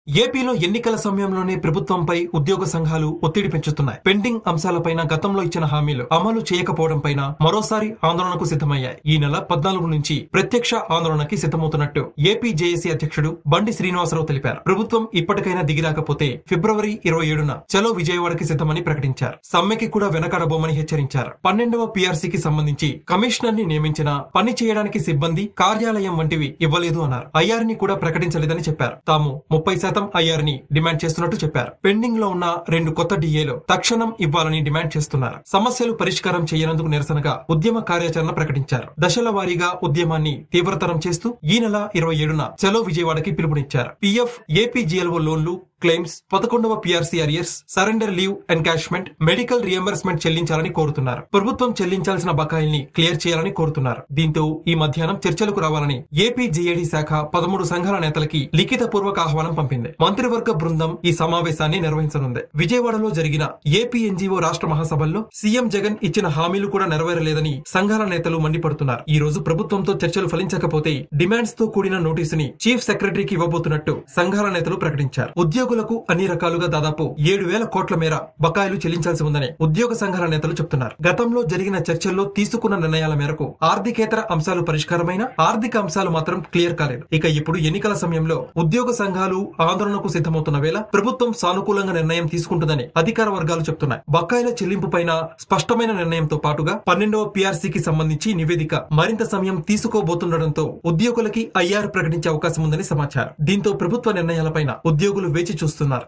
ఏపీలో ఎన్నికల సమయంలోనే ప్రభుత్వంపై ఉద్యోగ సంఘాలు ఒత్తిడి పెంచుతున్నాయి. పెండింగ్ అంశాలపైన గతంలో ఇచ్చిన హామీలు అమలు చేయకపోవడంపైన మరోసారి ఆందోళనకు సిద్ధమయ్యాయి. ఈ నెల 14 నుంచి ప్రత్యక్ష ఆందోళనకి సిద్ధమవుతున్నట్టు ఏపీ జేఏసీ అధ్యక్షుడు బండి శ్రీనివాసరావు తెలిపారు. ప్రభుత్వం ఇప్పటికైనా దిగిరాకపోతే ఫిబ్రవరి 27న చలో విజయవాడకి సిద్ధమని ప్రకటించారు. సమ్మెకి కూడా వెనకాడబోమని హెచ్చరించారు. 12వ పీఆర్సీకి సంబంధించి కమిషనర్ ని నియమించినా పని చేయడానికి సిబ్బంది, కార్యాలయం వంటివి ఇవ్వలేదు అన్నారు. ఐఆర్ ని కూడా ప్రకటించలేదని చెప్పారు. తాము 30% ఐఆర్ ని డిమాండ్ చేస్తున్నట్టు చెప్పారు. పెండింగ్ లో ఉన్న 2 కొత్త డిఏలు తక్షణం ఇవ్వాలని డిమాండ్ చేస్తున్నారు. సమస్యలు పరిష్కారం చేయనందుకు నిరసనగా ఉద్యమ కార్యాచరణ ప్రకటించారు. దశల వారీగా ఉద్యమాన్ని తీవ్రతరం చేస్తూ ఈ నెల 27న చలో విజయవాడకి పిలుపునిచ్చారు. పీఎఫ్, ఏపీజీఎల్ఓ లోన్లు, క్లెయిమ్స్, 11వ PRC arrears, surrender leave encashment, medical reimbursement చెల్లించాలని కోరుతున్నారు. ప్రభుత్వం చెల్లించాల్సిన బకాయిల్ని క్లియర్ చేయాలని కోరుతున్నారు. దీంతో ఈ మధ్యాహ్నం చర్చలకు రావాలని ఏపీ జేఏడీ శాఖ 13 సంఘాల నేతలకి లిఖిత పూర్వక ఆహ్వానం పంపింది. మంత్రివర్గ బృందం ఈ సమావేశాన్ని నిర్వహించనుంది. విజయవాడలో జరిగిన ఏపీ ఎన్జీఓ రాష్ట్ర మహాసభల్లో సీఎం జగన్ ఇచ్చిన హామీలు కూడా నెరవేరలేదని సంఘాల నేతలు మండిపడుతున్నారు. ఈ రోజు ప్రభుత్వంతో చర్చలు ఫలించకపోతే డిమాండ్స్ తో కూడిన నోటీసుని చీఫ్ సెక్రటరీకి ఇవ్వబోతున్నట్టు సంఘాల నేతలు ప్రకటించారు. ఉద్యోగులకు అన్ని రకాలుగా దాదాపు 7,000 కోట్ల మేర బకాయిలు చెల్లించాల్సి ఉందని ఉద్యోగ సంఘాల నేతలు చెప్తున్నారు. గతంలో జరిగిన చర్చల్లో తీసుకున్న నిర్ణయాల మేరకు ఆర్థికేతర అంశాలు పరిష్కారమైన, ఆర్థిక అంశాలు మాత్రం క్లియర్ కాలేదు. ఇక ఇప్పుడు ఎన్నికల సమయంలో ఉద్యోగ సంఘాలు ఆందోళనకు సిద్ధమవుతున్న వేళ ప్రభుత్వం సానుకూలంగా నిర్ణయం తీసుకుంటుందని అధికార వర్గాలు చెప్తున్నాయి. బకాయిల చెల్లింపు పైన స్పష్టమైన నిర్ణయంతో పాటుగా 12వ పీఆర్సీకి సంబంధించి నివేదిక మరింత సమయం తీసుకోబోతుండటంతో ఉద్యోగులకి ఐఆర్ ప్రకటించే అవకాశం ఉందని సమాచారం. దీంతో ప్రభుత్వ నిర్ణయాలపైన ఉద్యోగులు వేచి చూస్తున్నారు.